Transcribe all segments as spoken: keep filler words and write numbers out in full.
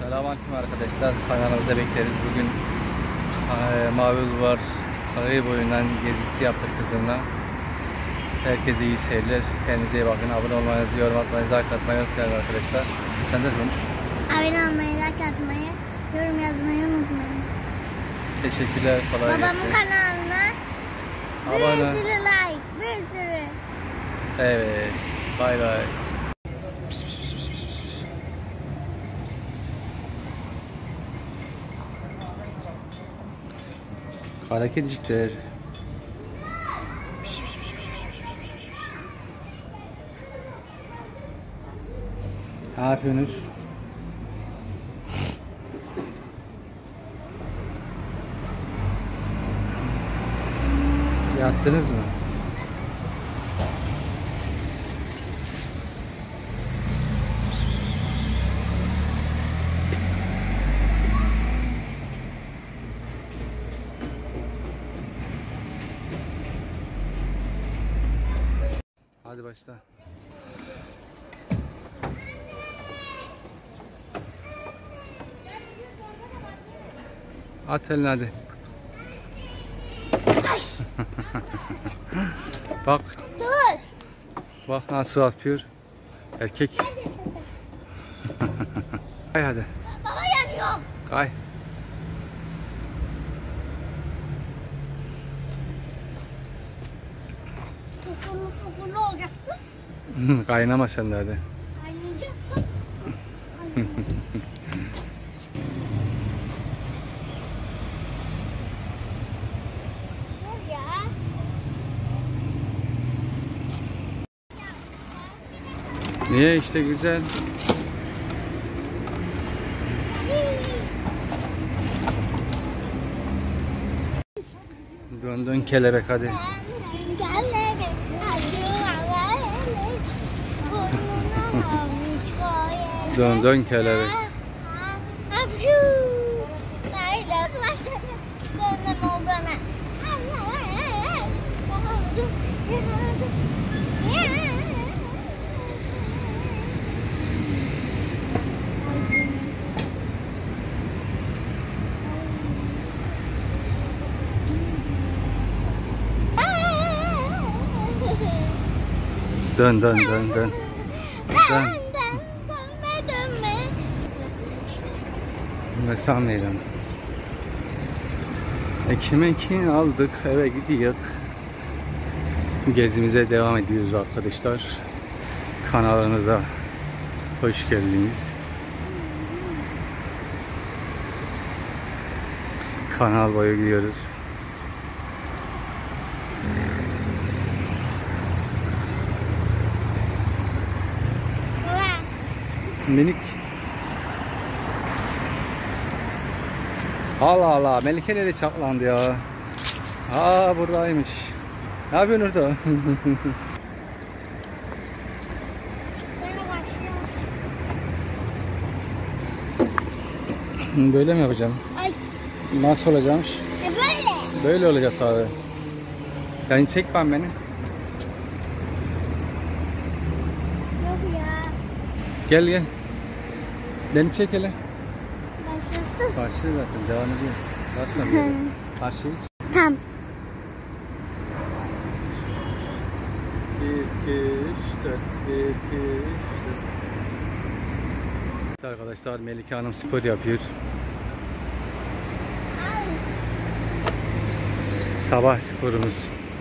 Selamünaleyküm arkadaşlar, kanalımıza bekleriz. Bugün e, Mavi Bulvar sahil boyundan geziti yaptık kızımla. Herkese iyi seyirler, kendinize iyi bakın. Abone olmanızı, yorum atmanızı, like atmayı unutmayın arkadaşlar. Sen de konuş. Abone olmayı, like atmayı, yorum yazmayı unutmayın. Teşekkürler, kolay gelsin. Babamın kanalına bir sürü like, bir sürü. Evet, bay bay. Kara kedicikler. Ne yapıyorsunuz? Yattınız mı? Hadi başla. At elini hadi. Bak. Dur. Bak nasıl atıyor. Erkek. Kay hadi. Baba yanıyor. Kay. Fokurlu fokurlu olacaktı. Kaynama sen de hadi. Kaynayacaktı. Dur ya. Niye işte güzel. Dön dön kelebek hadi. Dön dön kelebek. Dön dön dön dön. Dön. Ne sanıyorum. Ekim ekin aldık, eve gidiyoruz. Gezimize devam ediyoruz arkadaşlar. Kanalınıza hoş geldiniz. Kanal boyu gidiyoruz. Minik. Allah Allah, Melike nereye çaklandı ya? Aa buradaymış. Ne yapıyorsun orada? Böyle mi yapacağım? Ay. Nasıl olacakmış? E böyle. Böyle olacak abi. Yani çek ben beni. Yok ya. Gel gel. Beni çek hele. Başlattım. Başlıyor zaten, devam ediyor. Basma bir yere. Karşıyı. Tam. bir, iki, üç, dört. bir, iki, üç, dört. Arkadaşlar Melike Hanım spor yapıyor. Sabah sporumuz.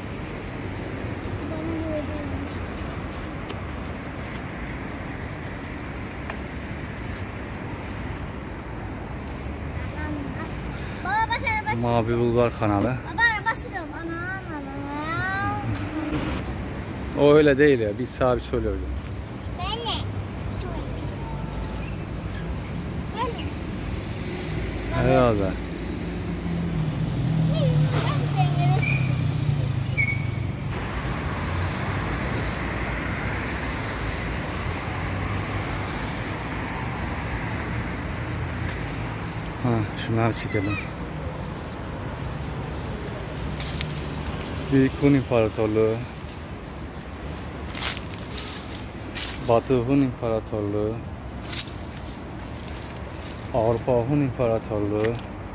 Baba bak arabası. Mavi Bulvar kanalı. Baba arabası diyorum. Ana ana. O öyle değil ya. Bir sağ bir sol öyle. Böyle. Böyle. Herhalde. Ha, şunları çekelim. Büyük Hun İmparatorluğu, Batı Hun İmparatorluğu, Avrupa Hun İmparatorluğu,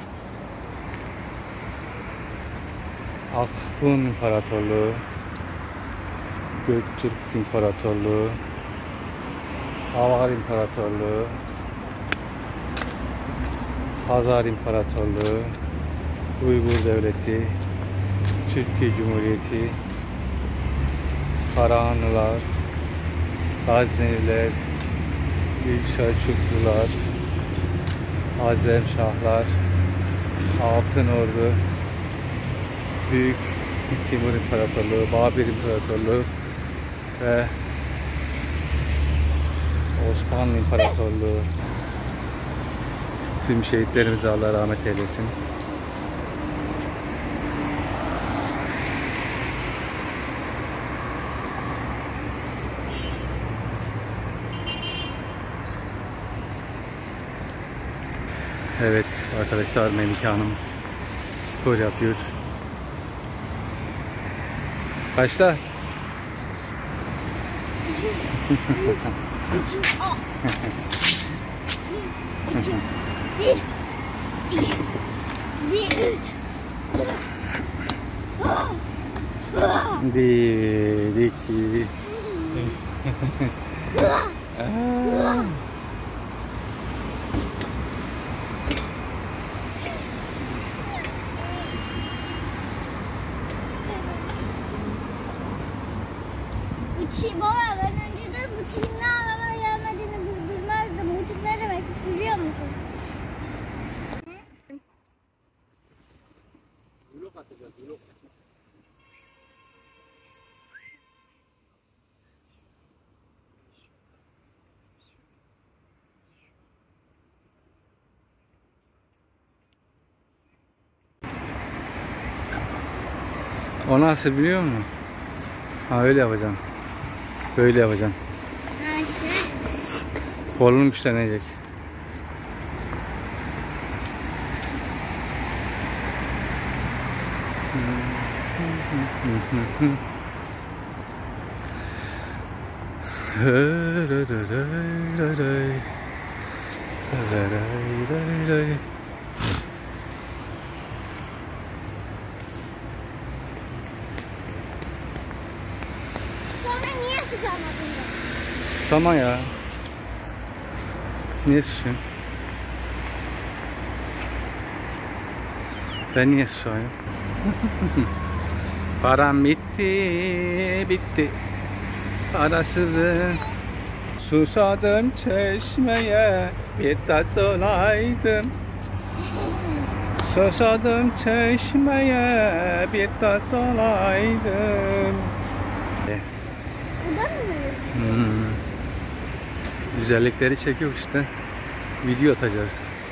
Akbun İmparatorluğu, Göktürk İmparatorluğu, Avar İmparatorluğu, Hazar İmparatorluğu, Uygur Devleti, Türkiye Cumhuriyeti, Karahanlılar, Gazneliler, Büyük Selçuklular, Azemşahlar, Altın Ordu, Büyük Timur İmparatorluğu, Babür İmparatorluğu ve Osmanlı İmparatorluğu. Tüm şehitlerimize Allah rahmet eylesin. Evet arkadaşlar, Melike Hanım spor yapıyor. Kaçta? Bir, iki, bir, üç. Bir, iki. Uçi, baba ben önceden uçinin ne anlamına gelmediğini bilmezdim. Uçuk ne demek biliyor musun? Blok atacağız, blok. O nasıl biliyor musun? Ha öyle yapacaksın. Böyle yapacaksın. Kolun güçlenecek. Sonra niye susamadın? Sama ya. Niye susuyorsun? Ben niye susuyorum? Param bitti, bitti. Parasızım. Susadım çeşmeye, bir tas olaydım. Susadım çeşmeye, bir tas olaydım. Burada mı böyle? Hmm. Güzellikleri çekiyor işte. Video atacağız.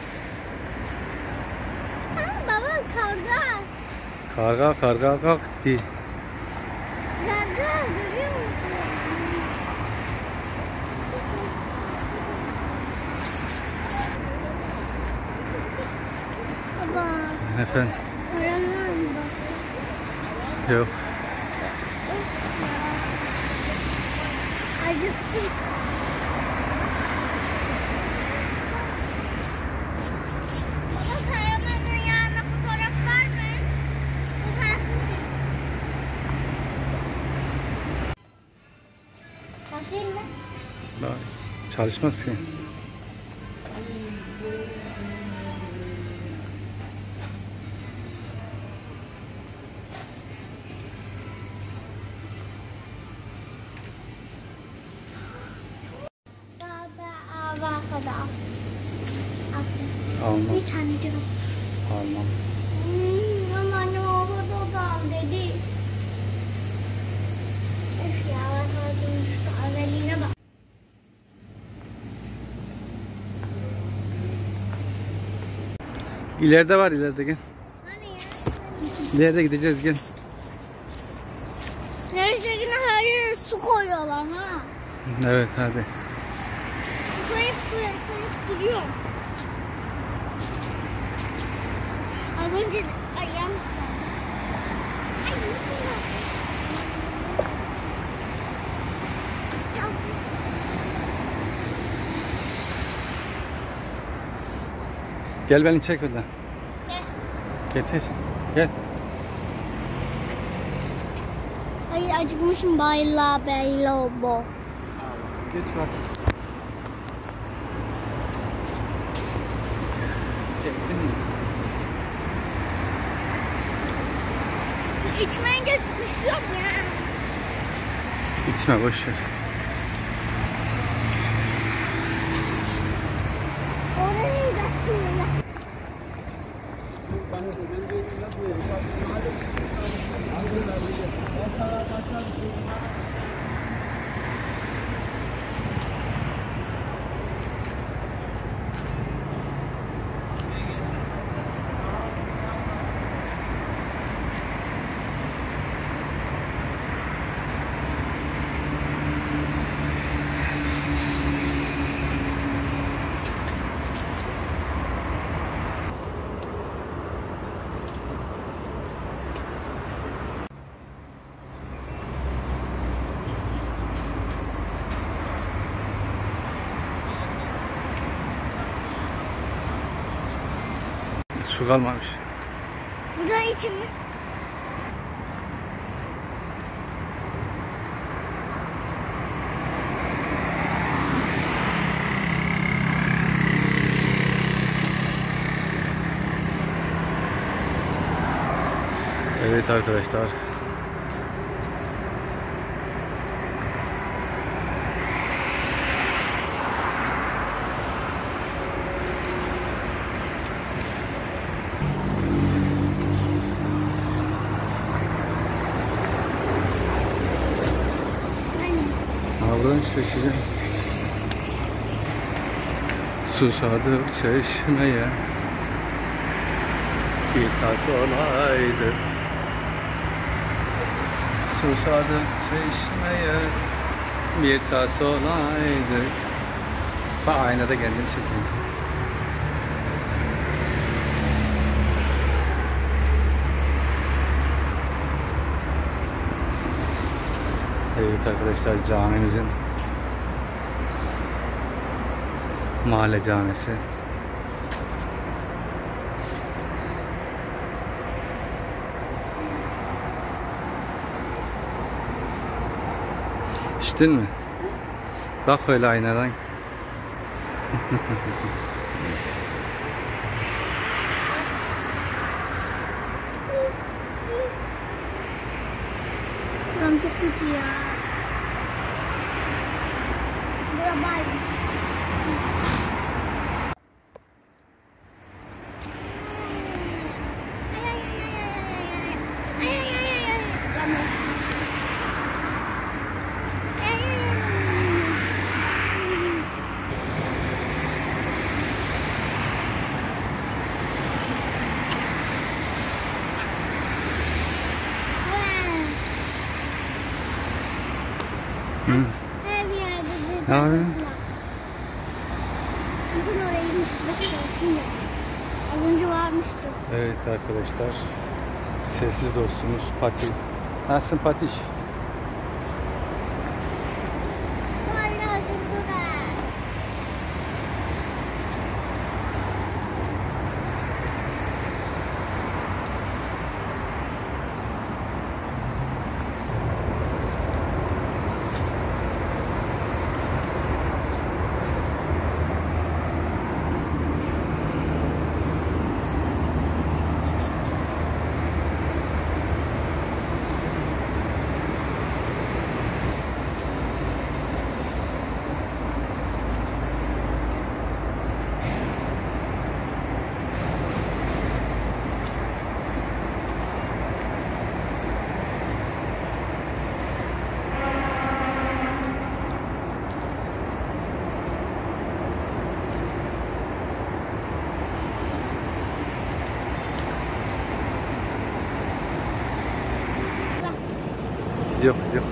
Ha, baba karga. Karga karga kalktı. Karga görüyor musun? Baba Efendim? paramız bak. Yok. Acıktım. Baba Karaman'ın yanına fotoğraf var mı? Fotoğrafını çek. Basayım mı? Bak, çalışmaz ki. Daha da ava kadar. Almam. Bir tane canım. Almam. Hmm, ama annem havada da al dedi. Öf ya bak aldığım şu özelliğine bak. İleride var, ileride gel. Hani ya? İleride gideceğiz, gel. Neyse yine her yere su koyuyorlar ha. Evet hadi. Su koyup koyup koyup duruyor. Az önce ayağım ıslandı. Ay nasıl? Gel beni çek oradan. Gel. Getir. Gel. Ay acıkmışım bayla bello bo. Geç bak. Çektin mi? İçmeyince sıkışıyorum ya. İçme boş ver. Oraya gidiyor. Su kalmamış. Burada için mi? Evet arkadaşlar. Buradan çeşeceğim. Susadık çeşmeye bir tas olaydı. Susadık çeşmeye bir tas olaydı. Bak aynada kendim çekeyim. Evet arkadaşlar, camimizin mahalle camisi. İçtin mi? Bak öyle aynadan. Şuram çok kötü ya. Bura baymış. Her yerde bir Ne yapıyorsun? Bakın oraymış. Bakın şimdi. Az önce varmıştı. Evet arkadaşlar, sessiz dostumuz Pati. Nasılsın Patiş? Hala durdular. Yok yok.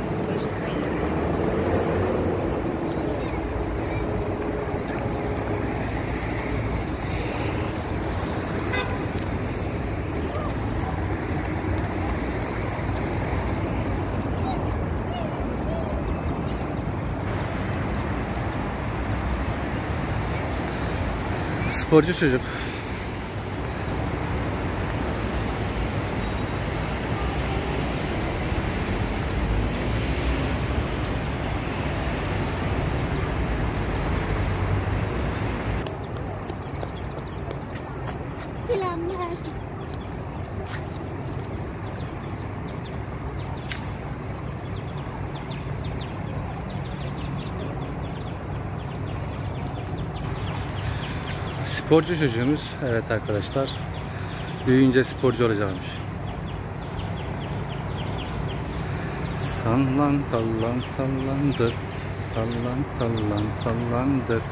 Sporcu çocuk. Sporcu çocuğumuz, evet arkadaşlar, büyüyünce sporcu olacakmış. Sallan sallan sallandır, sallan sallan sallandır.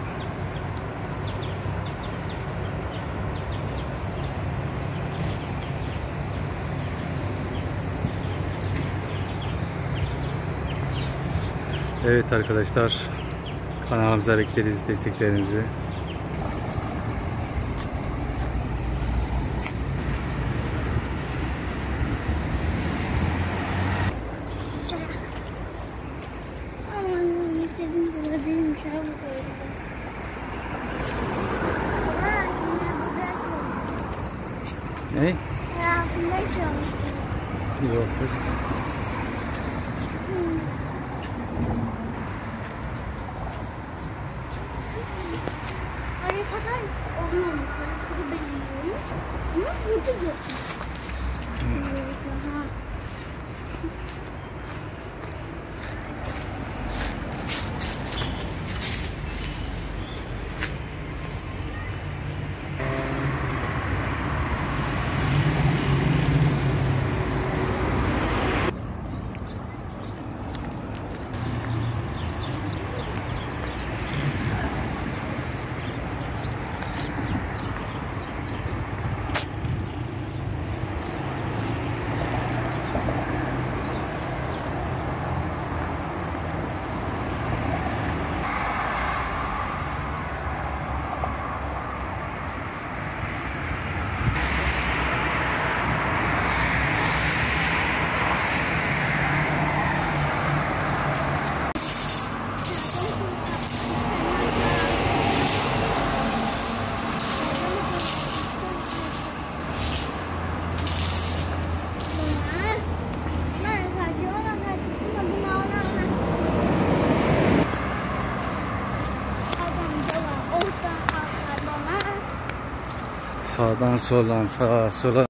Evet arkadaşlar, kanalımıza bekleriz desteklerinizi. Aman istediğim kadar değilmiş abi böyle. Ha, yine burada yaşıyorum. Ne? Ya altında yaşıyorum. Yok. Hmm. Haritadan olmamış. Haritada belirliyormuş. Ama burada yok. Hmm. Aha. Sağdan soldan, sağa sola.